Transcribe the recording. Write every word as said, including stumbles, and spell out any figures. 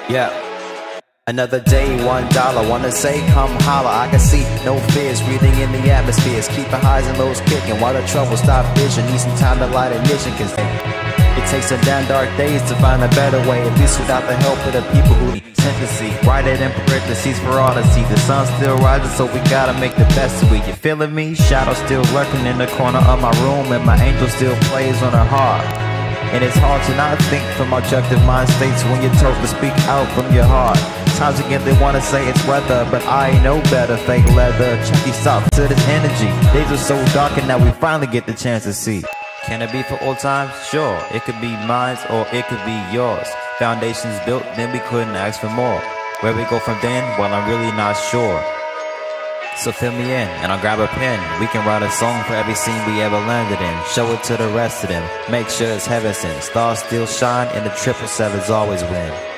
Yeah. Another day, one dollar. Wanna say, come holler. I can see no fears, breathing in the atmospheres, keeping highs and lows kicking while the trouble stop vision. Need some time to light a ignition, cause it takes some damn dark days to find a better way, at least without the help of the people who need sympathy. Write it in parentheses for all to see. The sun's still rising, so we gotta make the best of it. You feeling me? Shadow still lurking in the corner of my room, and my angel still plays on her heart. And it's hard to not think from objective mind states when you're told to speak out from your heart. Times again they wanna say it's weather, but I know better. Fake leather, chunky socks to this energy. Days are so dark and now we finally get the chance to see. Can it be for old times? Sure, it could be mine or it could be yours. Foundations built, then we couldn't ask for more. Where we go from then? Well, I'm really not sure. So fill me in, and I'll grab a pen. We can write a song for every scene we ever landed in. Show it to the rest of them. Make sure it's heaven sent. Stars still shine, and the triple sevens always win.